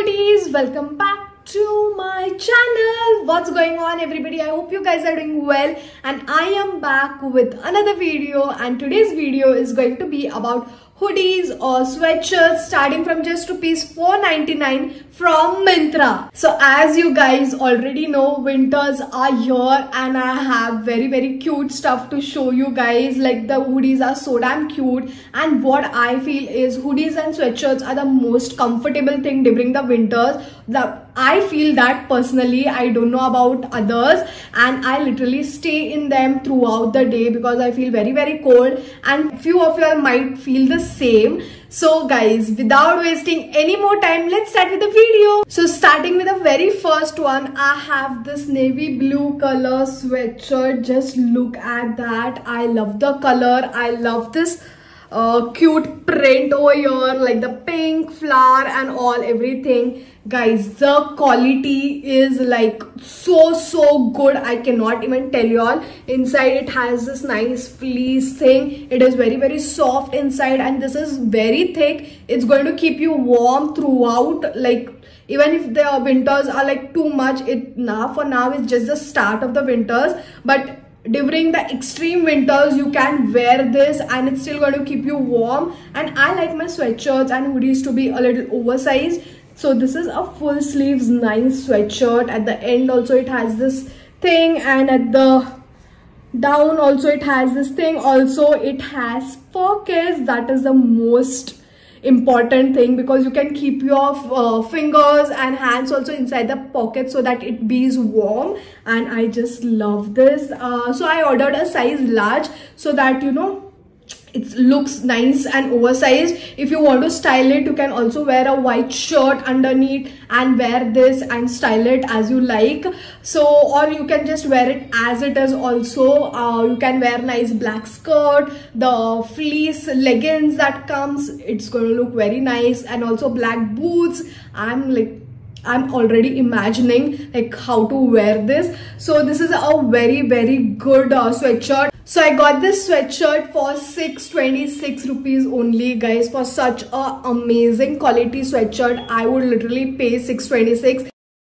foodies, welcome back to my channel. What's going on everybody? I hope you guys are doing well and I am back with another video, and today's video is going to be about hoodies or sweatshirts starting from just ₹4.99 from Myntra. So as you guys already know, winters are here and I have very cute stuff to show you guys. Like, the hoodies are so damn cute, and what I feel is hoodies and sweatshirts are the most comfortable thing during the winters. I feel that personally. I don't know about others, and I literally stay in them throughout the day because I feel very cold, and few of you all might feel the same. So guys, without wasting any more time, let's start with the video. So starting with the very first one, I have this navy blue color sweatshirt. Just look at that. I love the color. I love this cute print over here, like the pink flower and all, everything. Guys, the quality is like so good. I cannot even tell you all. Inside it has this nice fleece thing. It is very soft inside, and this is very thick. It's going to keep you warm throughout. Like, even if the winters are like too much, for now it's just the start of the winters, but during the extreme winters you can wear this and it's still going to keep you warm. And I like my sweatshirts and hoodies to be a little oversized. So this is a full sleeves nice sweatshirt. At the end also it has this thing, and at the down also it has this thing. Also it has pockets. That is the most important thing, because you can keep your fingers and hands also inside the pocket so that it be warm. And I just love this. So I ordered a size large so that, you know, it looks nice and oversized. If you want to style it, you can also wear a white shirt underneath and wear this and style it as you like. So, or you can just wear it as it is also. You can wear nice black skirt, the fleece leggings that comes, it's going to look very nice, and also black boots. I'm already imagining like how to wear this. So this is a very good sweatshirt. So I got this sweatshirt for ₹626 only, guys. For such a amazing quality sweatshirt, I would literally pay $626.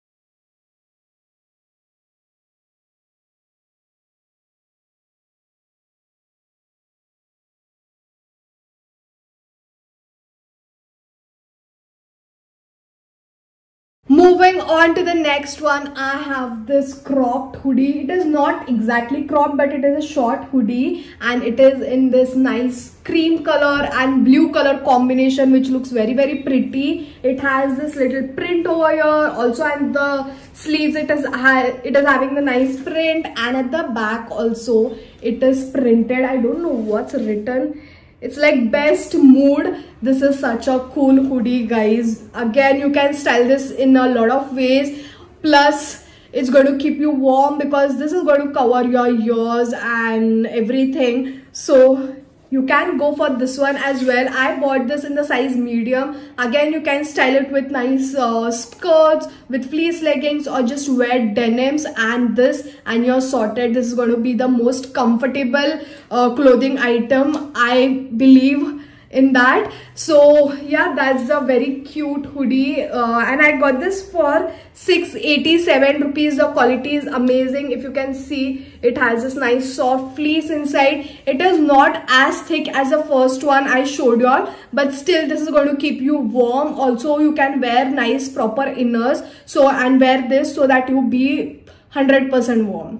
Moving on to the next one, I have this cropped hoodie. It is not exactly cropped, but it is a short hoodie, and it is in this nice cream color and blue color combination, which looks very pretty. It has this little print over here. Also at the sleeves it is having the nice print, and at the back also it is printed. I don't know what's written. It's like best mood. This is such a cool hoodie, guys. Again, you can style this in a lot of ways. Plus, it's going to keep you warm because this is going to cover your ears and everything. So you can go for this one as well. I bought this in the size medium. Again, you can style it with nice skirts, with fleece leggings, or just wear denims and this, and you're sorted. This is going to be the most comfortable clothing item, I believe in that. So yeah, that's a very cute hoodie, and I got this for ₹687. The quality is amazing. If you can see, it has this nice soft fleece inside. It is not as thick as the first one I showed you all, but still this is going to keep you warm. Also you can wear nice proper inners, so, and wear this so that you be 100% warm.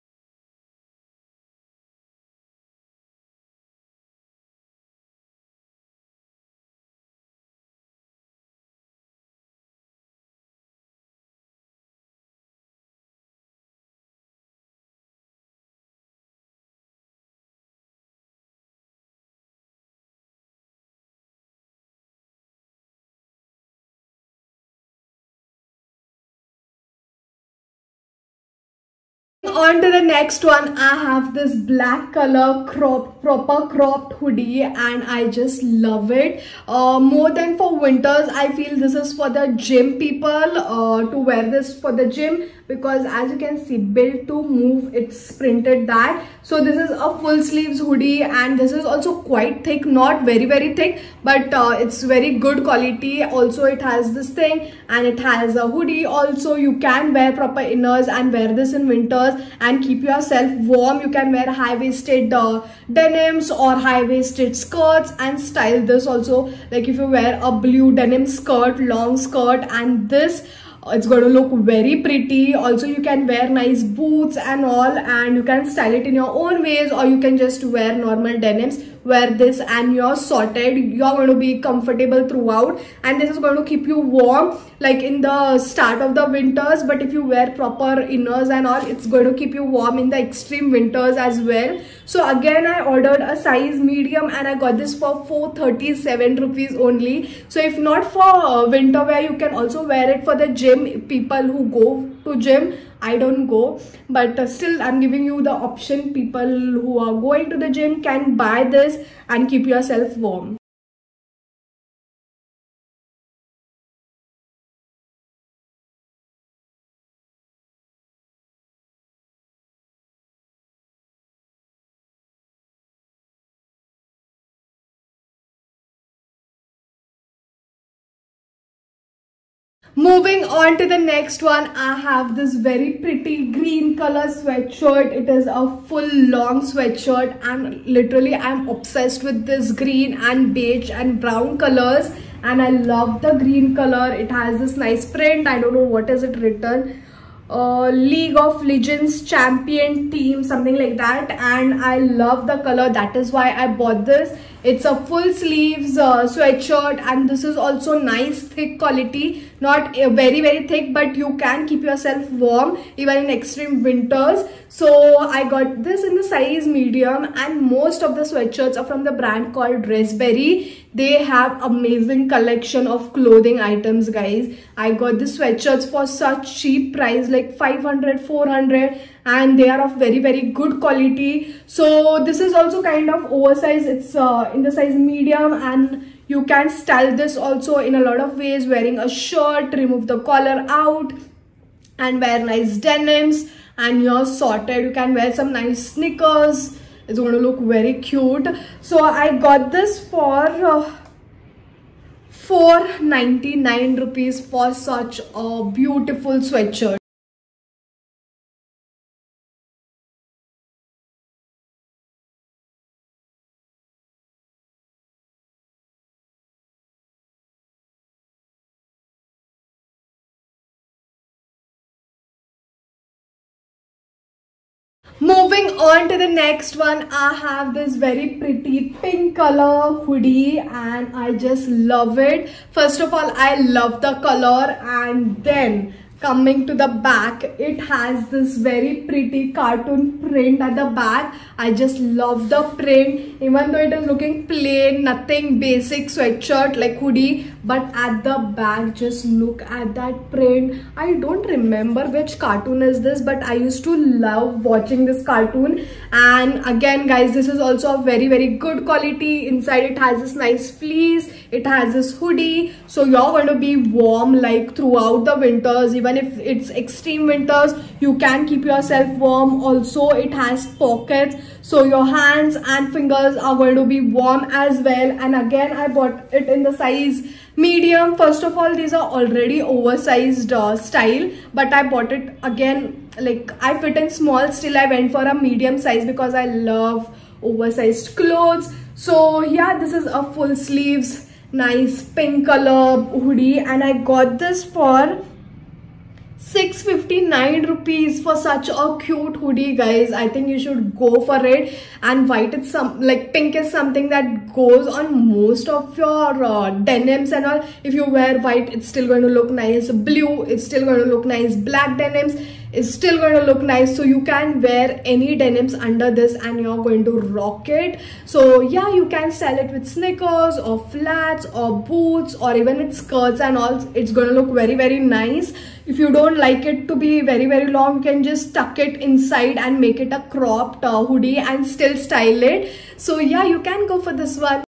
On to the next one, I have this black color proper cropped hoodie, and I just love it. More than for winters, I feel this is for the gym people, to wear this for the gym. because as you can see, built to move, it's printed that. So this is a full sleeves hoodie, and this is also quite thick, not very thick, but it's very good quality. Also it has this thing, and it has a hoodie also. You can wear proper inners and wear this in winters and keep yourself warm. You can wear high-waisted denims or high-waisted skirts and style this also. Like if you wear a blue denim skirt, long skirt, and this, it's going to look very pretty. Also you can wear nice boots and all, and you can style it in your own ways, or you can just wear normal denims. Wear this and you're sorted. You're going to be comfortable throughout, and this is going to keep you warm like in the start of the winters. But if you wear proper inners and all, it's going to keep you warm in the extreme winters as well. So again, I ordered a size medium, and I got this for 437 rupees only. So if not for winter wear, you can also wear it for the gym. People who go to gym, I don't go, but still I'm giving you the option. People who are going to the gym can buy this and keep yourself warm. Moving on to the next one, I have this very pretty green color sweatshirt. It is a full long sweatshirt, and literally I'm obsessed with this green and beige and brown colors, and I love the green color. It has this nice print. I don't know what is it written, League of Legends champion team, something like that, and I love the color. That is why I bought this. It's a full sleeves sweatshirt, and this is also nice thick quality, not very thick, but you can keep yourself warm even in extreme winters. So I got this in the size medium, and most of the sweatshirts are from the brand called Raspberry. They have amazing collection of clothing items, guys. I got the sweatshirts for such cheap price, like 500, 400, and they are of very good quality. So this is also kind of oversized. It's in the size medium, and you can style this also in a lot of ways, wearing a shirt, remove the collar out, and wear nice denims, and you're sorted. You can wear some nice sneakers. It's going to look very cute. So I got this for 499 rupees for such a beautiful sweatshirt. Moving on to the next one, I have this very pretty pink color hoodie, and I just love it. First of all, I love the color, and then coming to the back, it has this very pretty cartoon print at the back. I just love the print, even though it is looking plain, nothing basic sweatshirt like hoodie, but at the back, just look at that print. I don't remember which cartoon is this, but I used to love watching this cartoon. And again, guys, this is also a very good quality. Inside it has this nice fleece, it has this hoodie, so you're going to be warm like throughout the winters. Even if it's extreme winters, you can keep yourself warm. Also it has pockets, so your hands and fingers are going to be warm as well. And again, I bought it in the size medium. First of all, these are already oversized style, but I bought it again, like I fit in small, still I went for a medium size because I love oversized clothes. So yeah, this is a full sleeves nice pink color hoodie, and I got this for 659 rupees for such a cute hoodie, guys. I think you should go for it. And white is some, like pink is something that goes on most of your denims and all. If you wear white, it's still going to look nice. Blue, it's still going to look nice. Black denims is still going to look nice. So you can wear any denims under this and you're going to rock it. So yeah, you can style it with sneakers or flats or boots or even with skirts and all. It's going to look very nice. If you don't like it to be very long, you can just tuck it inside and make it a cropped hoodie and still style it. So yeah, you can go for this one.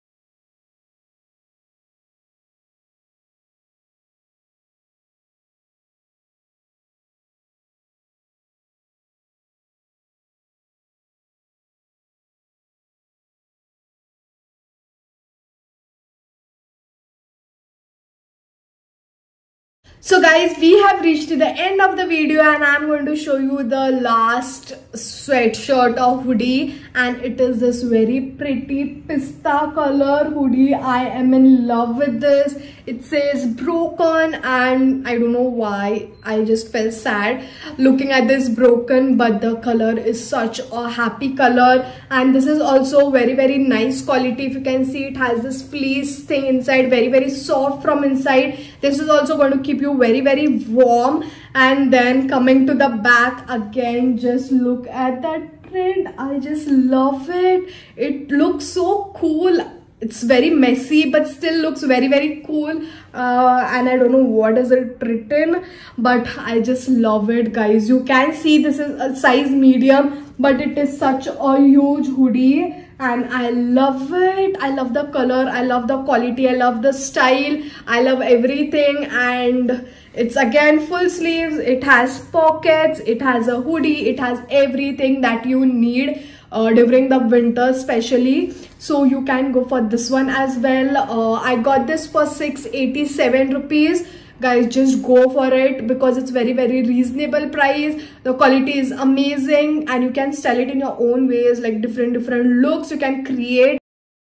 So guys, we have reached to the end of the video and I'm going to show you the last sweatshirt or hoodie, and it is this very pretty pista color hoodie. I am in love with this. It says broken and I don't know why, I just felt sad looking at this broken, but the color is such a happy color, and this is also very nice quality. If you can see, it has this fleece thing inside, very soft from inside. This is also going to keep you very warm. And then coming to the back again, just look at that print. I just love it. It looks so cool. It's very messy but still looks very cool, and I don't know what is it written, but I just love it, guys. You can see this is a size medium, but it is such a huge hoodie and I love it. I love the color, I love the quality, I love the style, I love everything. And it's again full sleeves, it has pockets, it has a hoodie, it has everything that you need during the winter especially. So you can go for this one as well. I got this for 687 rupees. Guys, just go for it because it's very reasonable price. The quality is amazing and you can style it in your own ways, like different looks you can create.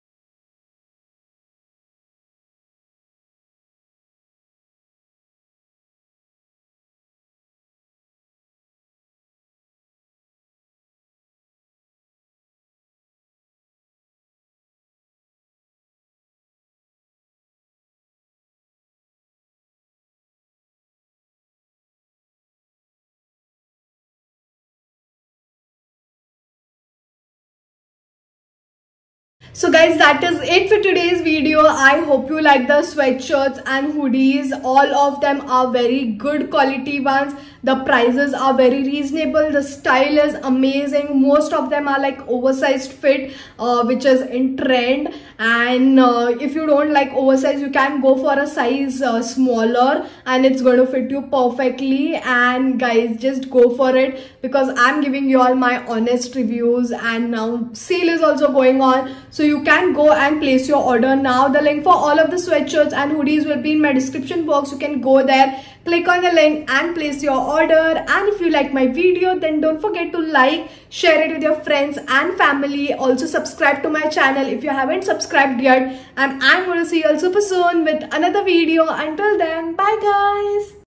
So guys, that is it for today's video. I hope you like the sweatshirts and hoodies. All of them are very good quality ones. The prices are very reasonable. The style is amazing. Most of them are like oversized fit, which is in trend. And if you don't like oversized, you can go for a size smaller and it's going to fit you perfectly. And guys, just go for it because I'm giving you all my honest reviews, and now sale is also going on, so you can go and place your order now. The link for all of the sweatshirts and hoodies will be in my description box. You can go there, click on the link and place your order. And if you like my video, then don't forget to like, share it with your friends and family. Also subscribe to my channel if you haven't subscribed yet. And I'm going to see you all super soon with another video. Until then, bye guys.